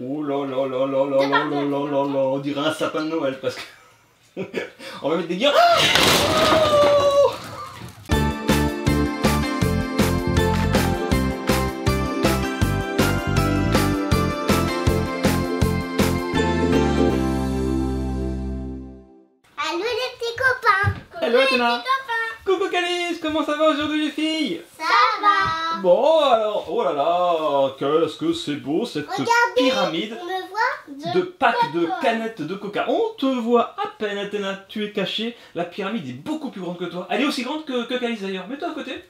Oh là là là là là là là là là là. On dirait un sapin de Noël parce que... On va mettre des guirlandes. Oh, Allô les petits copains. hello Athéna. Coucou Calice, comment ça va aujourd'hui les filles? Ça va. Bon alors, oh là là, qu'est-ce que c'est beau cette pyramide On me voit de packs de canettes de coca. On te voit à peine Athéna, tu es caché. La pyramide est beaucoup plus grande que toi. Elle est aussi grande que Calice d'ailleurs. Mets-toi à côté.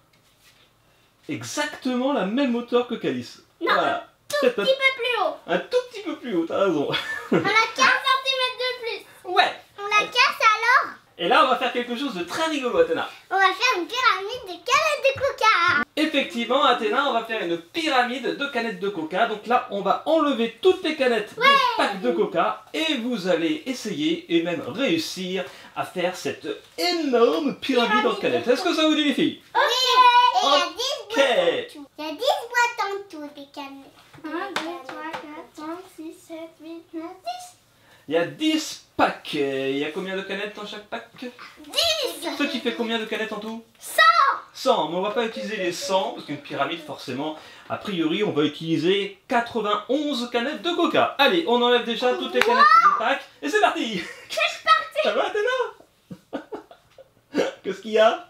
Exactement la même hauteur que Calice. Non, voilà. un tout petit peu plus haut. Un tout petit peu plus haut, t'as raison. On a 15 cm de plus. Ouais. On la casse alors. Et là on va faire quelque chose de très rigolo Athéna. On va faire une pyramide de canettes de coca. Effectivement Athéna, on va faire une pyramide de canettes de coca. Donc là on va enlever toutes les canettes des packs de coca. Et vous allez essayer et même réussir à faire cette énorme pyramide en canettes. Est-ce que ça vous dit les filles? Ok. Et il y a 10 Ok. boîtes en tout. Il y a 10 boîtes en tout des canettes. 1, 2, 3, 4, 5, 6, 7, 8, 9, 10. Il y a 10 packs. Il y a combien de canettes dans chaque pack? 10. Ce qui fait combien de canettes en tout? 100. 100, mais on va pas utiliser les 100 parce qu'une pyramide forcément, a priori on va utiliser 91 canettes de coca. Allez, on enlève déjà toutes les canettes du pack et c'est parti. C'est parti. Ça va Athéna? Qu'est-ce qu'il y a?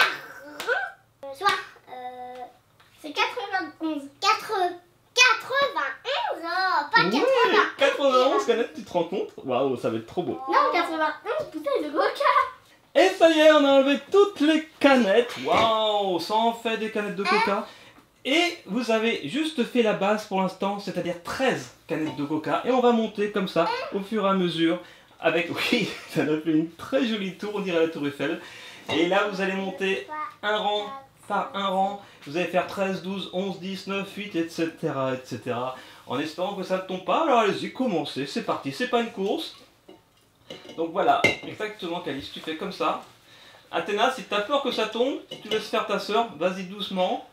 Soit, c'est 91. 91, oh, pas 80. 91 canettes, tu te rends compte? Waouh, ça va être trop beau. Non, 91 bouteilles de coca. Et ça y est, on a enlevé toutes les canettes. Waouh, ça en fait des canettes de coca. Et vous avez juste fait la base pour l'instant, c'est-à-dire 13 canettes de coca. Et on va monter comme ça, au fur et à mesure, avec... Oui, ça a fait une très jolie tour, on dirait la tour Eiffel. Et là, vous allez monter un rang par un rang. Vous allez faire 13, 12, 11, 10, 9, 8, etc. etc. En espérant que ça ne tombe pas. Alors allez-y, commencez, c'est parti. C'est pas une course. Donc voilà, exactement Calice, tu fais comme ça. Athéna, si tu as peur que ça tombe, tu laisses faire ta soeur, vas-y doucement.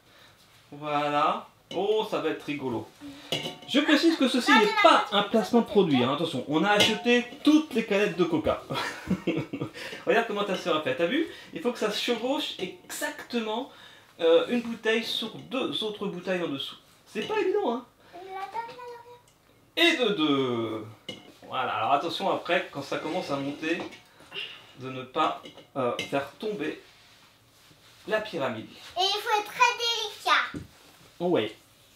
Voilà. Oh, ça va être rigolo. Je précise que ceci n'est pas un placement de produit, hein. Attention, on a acheté toutes les canettes de coca. Regarde comment ta soeur a fait, t'as vu? Il faut que ça se chevauche exactement une bouteille sur deux autres bouteilles en dessous. C'est pas évident, hein. Et de deux. Voilà, alors attention après, quand ça commence à monter, de ne pas faire tomber la pyramide. Et il faut être très délicat. Oh ouais.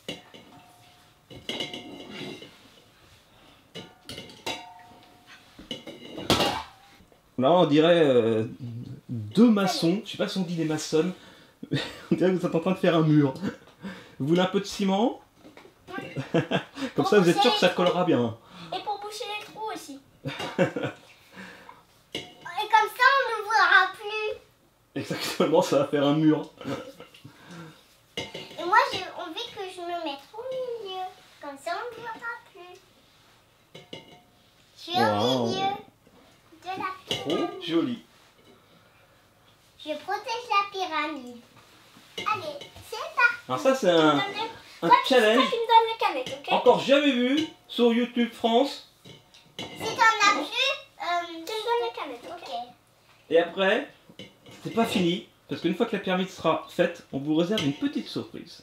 Là on dirait deux maçons, je sais pas si on dit des maçonnes, mais on dirait que vous êtes en train de faire un mur. Vous voulez un peu de ciment? Comme ça vous êtes sûr que ça collera bien. Et pour boucher les trous aussi. Et comme ça, on ne verra plus. Exactement, ça va faire un mur. Et moi, j'ai envie que je me mette au milieu. Comme ça, on ne verra plus. Je suis au milieu de la pyramide. Trop joli. Je protège la pyramide. Allez, c'est parti. Alors ça c'est un challenge Toi, tu me donnes les canettes, ok? encore jamais vu sur YouTube France. Si t'en as plus, Tu me donnes les canettes, ok? ok. Et après, c'est pas fini, parce qu'une fois que la pyramide sera faite, on vous réserve une petite surprise.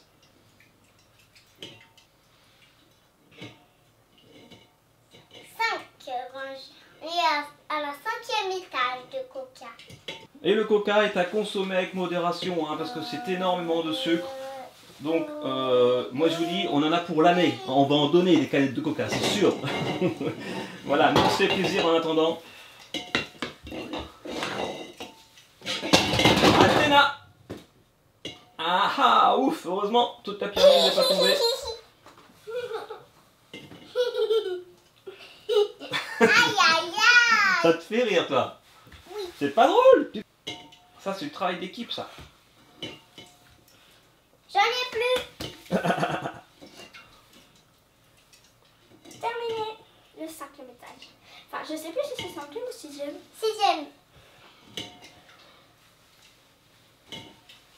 5 ranges. Et à la 5e étage de coca. Et le coca est à consommer avec modération, hein, parce que c'est énormément de sucre. Donc, moi je vous dis, on en a pour l'année. On va en donner des canettes de coca, c'est sûr. Voilà, nous on se fait plaisir en attendant. Athéna! Ah ah, ouf, heureusement, toute la pyramide n'est pas tombée. Aïe aïe aïe. Ça te fait rire, toi? Oui. C'est pas drôle! Ça, c'est du travail d'équipe, ça. J'en ai plus. Terminé le 5e étage. Enfin, je sais plus si c'est 5e ou 6e. 6e.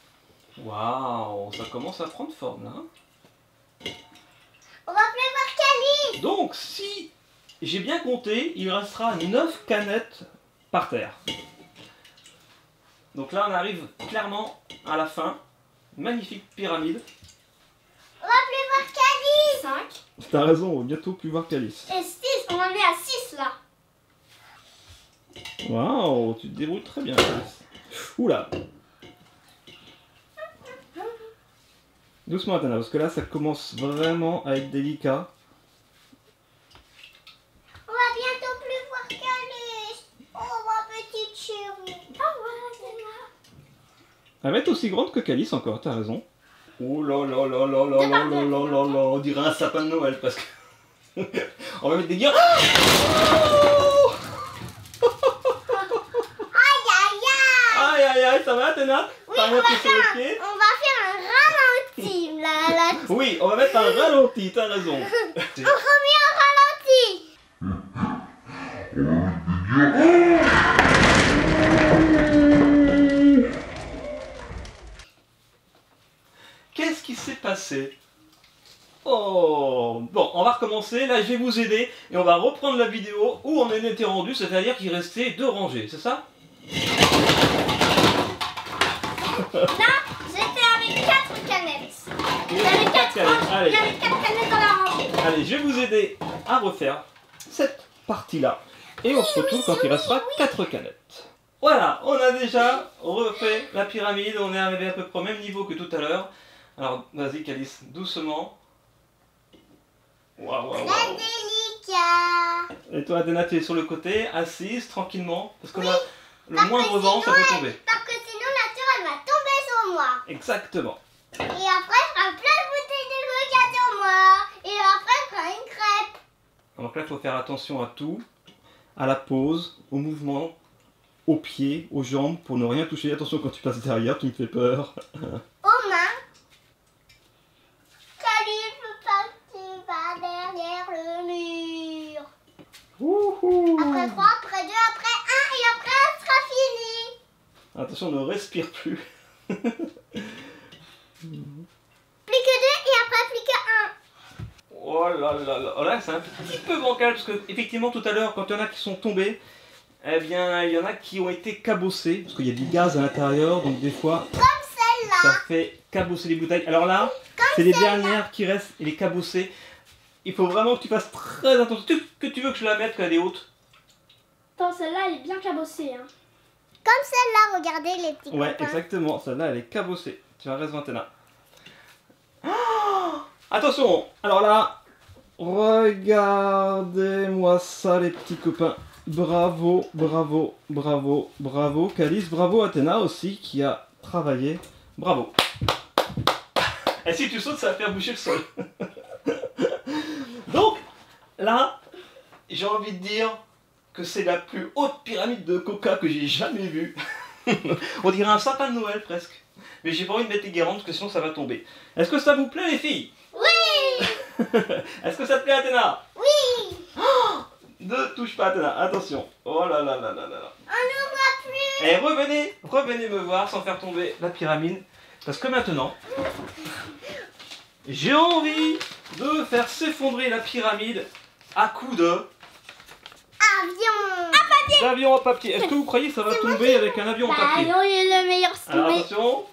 Waouh, ça commence à prendre forme, là. On va prévoir Donc si j'ai bien compté, il restera 9 canettes par terre. Donc là, on arrive clairement à la fin. Magnifique pyramide. On va plus voir Calice. 5 T'as raison, on va bientôt plus voir Calice. et 6. On en est à 6 là. Waouh, tu te débrouilles très bien, Calice. Oula. Doucement, Athéna, parce que là, ça commence vraiment à être délicat. On va bientôt plus voir Calice. Oh, ma petite chérie. Oh voilà, c'est là. Elle va être aussi grande que Calice encore, t'as raison. Oh là là là là là là là là là là, on dirait un sapin de Noël presque. On va mettre des guirlandes. Aïe, aïe, aïe. Aïe aïe aïe, ça va Athéna? Oui, T'as on rien va pris sur le pied? faire un ralenti. Là. Oui, on va mettre un ralenti, t'as raison. On remet un ralenti. Qu'est-ce qui s'est passé? Oh, bon, on va recommencer. Là, je vais vous aider et on va reprendre la vidéo où on en était rendu, c'est-à-dire qu'il restait 2 rangées, c'est ça? Là, j'étais avec 4 canettes. Il y avait 4 canettes, allez. canettes dans la rangée. Allez, je vais vous aider à refaire cette partie-là. Et on se retrouve quand il restera 4 canettes. Voilà, on a déjà refait la pyramide. On est arrivé à peu près au même niveau que tout à l'heure. Alors, vas-y, Calice, doucement. Waouh, waouh, Très waouh. délicat. Et toi, Athéna, tu es sur le côté, assise, tranquillement. Parce que là, le Parce que moindre vent, ça peut tomber. Parce que sinon la tour elle va tomber sur moi. Exactement. Et après je ferai plein de bouteilles de coca sur moi. Et après je ferai une crêpe. Donc là, il faut faire attention à tout. À la pose, au mouvement, aux pieds, aux jambes, pour ne rien toucher. Attention quand tu passes derrière, tu me fais peur. Aux mains. Calice, parce que tu vas derrière le mur. Wouhou. Après 3, après 2, après 1 et après ça sera fini. Attention, ne respire plus. Plus que 2 et après plus que 1. Oh là là là. Oh là, c'est un petit peu bancal parce que, effectivement, tout à l'heure, quand il y en a qui sont tombés, eh bien, il y en a qui ont été cabossés. Parce qu'il y a du gaz à l'intérieur, donc des fois, Comme celle-là. ça fait cabosser les bouteilles. Alors là, c'est les dernières qui restent et les cabossées. Il faut vraiment que tu fasses très attention. Que tu veux que je la mette quand elle est haute? Attends, celle-là, elle est bien cabossée. Hein. Comme celle-là, regardez les petits Ouais, copains. exactement. Celle-là, elle est cabossée. Tu as raison, Athéna. Oh, attention. Alors là, regardez-moi ça, les petits copains. Bravo, bravo, bravo, bravo. Calice, bravo Athéna aussi, qui a travaillé. Bravo. Et si tu sautes, ça va faire boucher le sol. Donc, là, j'ai envie de dire que c'est la plus haute pyramide de coca que j'ai jamais vue. On dirait un sapin de Noël presque. Mais j'ai pas envie de mettre les guirlandes parce que sinon ça va tomber. Est-ce que ça vous plaît les filles? Oui. Est-ce que ça te plaît Athéna? Oui. Ne touche pas Athéna, attention. Oh là là là là là là. On ne voit plus. Et revenez me voir sans faire tomber la pyramide. Parce que maintenant, j'ai envie de faire s'effondrer la pyramide à coups de... Avion. d'avion à papier. Est-ce que vous croyez que ça va tomber avec un avion en Bah papier? non, il est le meilleur Alors tombé. attention.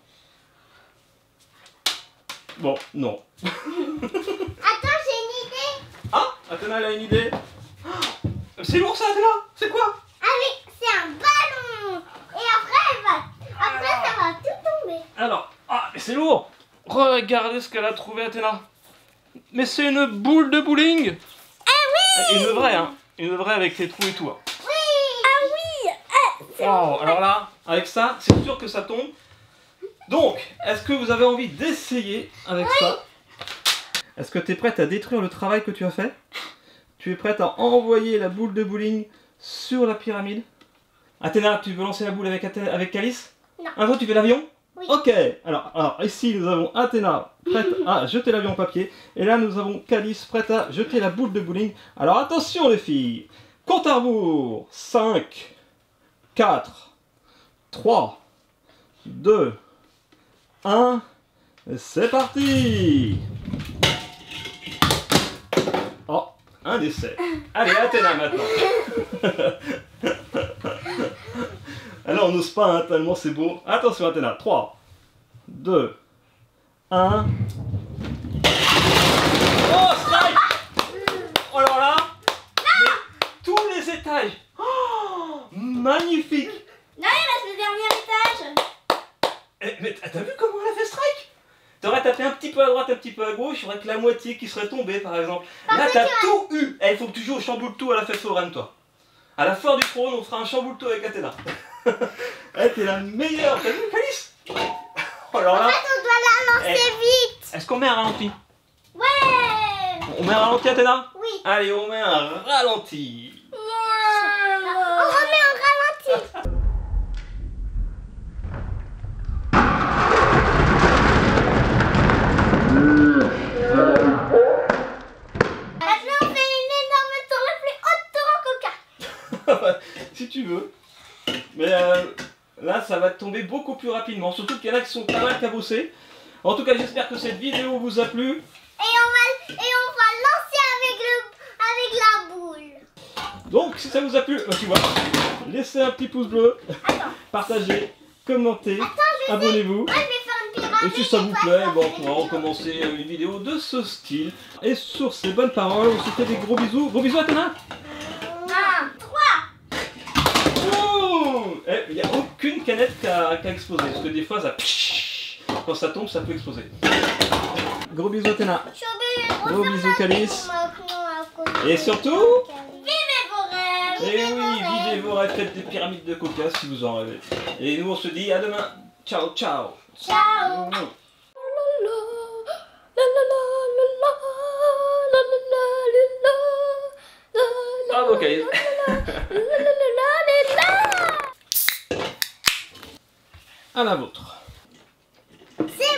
Bon, non. Attends, j'ai une idée. Ah, Athéna elle a une idée. Ah, c'est lourd ça Athéna? C'est quoi? Ah oui, c'est un ballon. Et après, ça va tout tomber. Alors, ah, mais c'est lourd. Regardez ce qu'elle a trouvé Athéna. Mais c'est une boule de bowling. Ah oui. Une vraie, hein. Une vraie avec ses trous et tout. Hein. Wow, alors là, avec ça, c'est sûr que ça tombe. Donc, est-ce que vous avez envie d'essayer avec ça? Est-ce que tu es prête à détruire le travail que tu as fait? Tu es prête à envoyer la boule de bowling sur la pyramide? Athéna, tu veux lancer la boule avec Calice? Non. Attends, tu fais l'avion? Oui. Ok, alors ici nous avons Athéna prête à jeter l'avion en papier. Et là nous avons Calice prête à jeter la boule de bowling. Alors attention les filles, compte à rebours. 5, 4, 3, 2, 1, c'est parti. Oh, un essai. Allez, Athéna maintenant. Alors on n'ose pas, hein, tellement c'est beau. Attention Athéna, 3, 2, 1. Oh, strike! Oh alors là, mais tous les étages. Oh, magnifique! Non, il reste le dernier étage. Eh, mais t'as vu comment elle a fait strike? T'aurais tapé un petit peu à droite, un petit peu à gauche, il y aurait que la moitié qui serait tombée par exemple. Là t'as tout eu. Il faut que tu joues au chamboule-tout à la fête foraine toi. À la foire du trône, on fera un chamboule-tout avec Athéna. Eh, t'es la meilleure, t'as vu Calice? Oh alors là. En fait, on doit la lancer vite. Est-ce qu'on met un ralenti? Ouais. On met un ralenti Athéna? Oui. Allez, on met un ralenti. On remet en ralenti. Maintenant, on fait une énorme tour la plus haute tour en coca. Si tu veux. Mais là, ça va tomber beaucoup plus rapidement. Surtout qu'il y en a qui sont pas mal cabossés. En tout cas, j'espère que cette vidéo vous a plu. Et on va lancer avec la boule. Donc, si ça vous a plu, tu vois, laissez un petit pouce bleu, partagez, commentez, abonnez-vous. Moi, je vais faire une pyramide. Et si ça vous plaît, bon, on pourra recommencer une vidéo de ce style. Et sur ces bonnes paroles, on se fait des gros bisous. Gros bisous, Athéna! 1, 3. Oh, il n'y a aucune canette qu'à exploser. Parce que des fois, ça... Quand ça tombe, ça peut exploser. Gros bisous, Athéna. Gros bisous, Calice. Et surtout... Vivez vos rêves. Et oui, vivez vos rêves, faites des pyramides de coca si vous en rêvez. Et nous, on se dit à demain. Ciao, ciao. Ciao. Bravo, Calice. À la vôtre. C'est